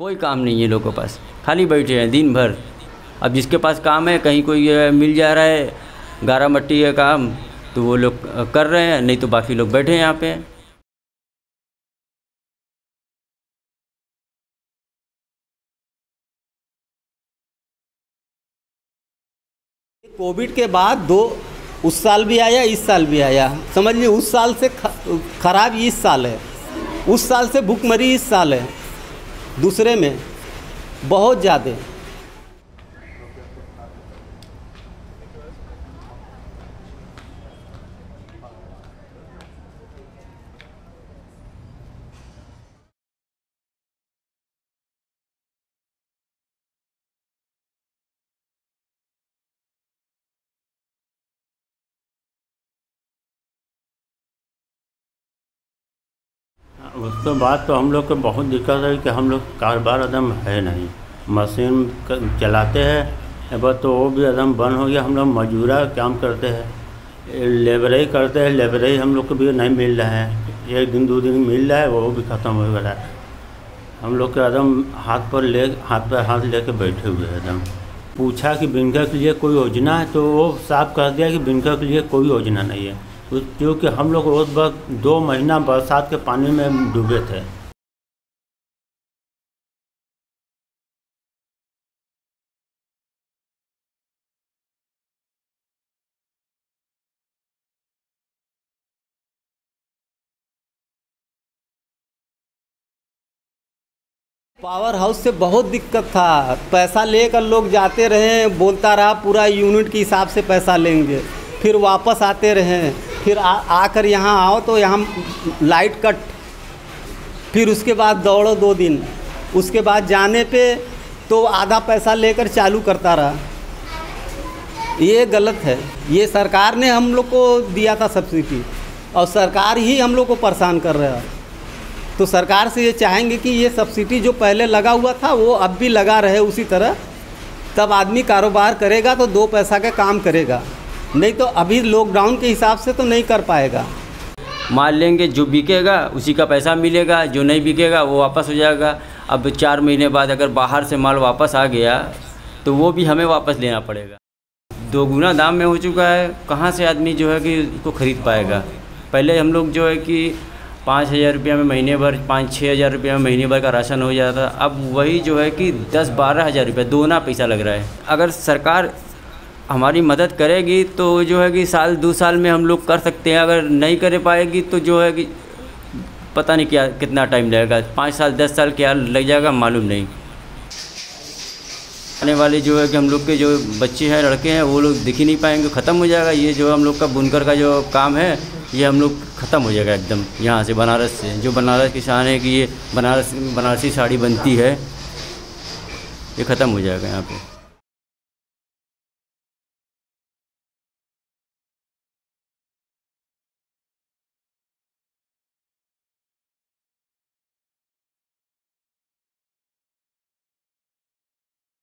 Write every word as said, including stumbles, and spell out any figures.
कोई काम नहीं है लोगों के पास, खाली बैठे हैं दिन भर। अब जिसके पास काम है, कहीं कोई मिल जा रहा है गारा मट्टी का काम, तो वो लोग कर रहे हैं, नहीं तो बाकी लोग बैठे हैं यहाँ पे। कोविड के बाद दो उस साल भी आया, इस साल भी आया। समझ लीजिए उस साल से खराब इस साल है, उस साल से भूखमरी इस साल है, दूसरे में बहुत ज़्यादा। उस तो बात तो हम लोग को बहुत दिक्कत है कि हम लोग कारोबार एकदम है नहीं, मशीन चलाते हैं बस, तो वो भी एकदम बंद हो गया। हम लोग मजूरा काम करते हैं, लेबरई करते हैं, लेबरई हम लोग को भी नहीं मिल रहा है, एक दिन दो दिन मिल रहा है, वो भी ख़त्म हो गया है। हम लोग के एकदम हाथ पर ले हाथ पर हाथ लेके बैठे हुए हैं एकदम। पूछा कि बिनकर के लिए कोई योजना है, तो वो साफ कह दिया कि बिनकर के लिए कोई योजना नहीं है, क्योंकि हम लोग रोज़ वक्त दो महीना बरसात के पानी में डूबे थे। पावर हाउस से बहुत दिक्कत था, पैसा लेकर लोग जाते रहे, बोलता रहा पूरा यूनिट के हिसाब से पैसा लेंगे, फिर वापस आते रहे, फिर आ आकर यहाँ आओ तो यहाँ लाइट कट, फिर उसके बाद दौड़ो दो दिन, उसके बाद जाने पे तो आधा पैसा लेकर चालू करता रहा। ये गलत है, ये सरकार ने हम लोग को दिया था सब्सिडी, और सरकार ही हम लोग को परेशान कर रहा है। तो सरकार से ये चाहेंगे कि ये सब्सिडी जो पहले लगा हुआ था वो अब भी लगा रहे उसी तरह, तब आदमी कारोबार करेगा तो दो पैसा का काम करेगा, नहीं तो अभी लॉकडाउन के हिसाब से तो नहीं कर पाएगा। माल लेंगे, जो बिकेगा उसी का पैसा मिलेगा, जो नहीं बिकेगा वो वापस हो जाएगा। अब चार महीने बाद अगर बाहर से माल वापस आ गया तो वो भी हमें वापस लेना पड़ेगा। दोगुना दाम में हो चुका है, कहाँ से आदमी जो है कि इसको ख़रीद पाएगा। पहले हम लोग जो है कि पाँच हज़ार रुपया में महीने भर, पाँच छः हज़ार रुपया में महीने भर का राशन हो जाता, अब वही जो है कि दस बारह हज़ार रुपया दोगुना पैसा लग रहा है। अगर सरकार हमारी मदद करेगी तो जो है कि साल दो साल में हम लोग कर सकते हैं, अगर नहीं कर पाएगी तो जो है कि पता नहीं क्या कितना टाइम लगेगा, पाँच साल दस साल क्या लग जाएगा मालूम नहीं। आने वाले जो है कि हम लोग के जो बच्चे हैं, लड़के हैं, वो लोग दिख ही नहीं पाएंगे, ख़त्म हो जाएगा। ये जो हम लोग का बुनकर का जो काम है ये हम लोग ख़त्म हो जाएगा एकदम। यहाँ से बनारस से जो बनारस की शान है कि ये बनारस बनारसी साड़ी बनती है, ये ख़त्म हो जाएगा यहाँ पे।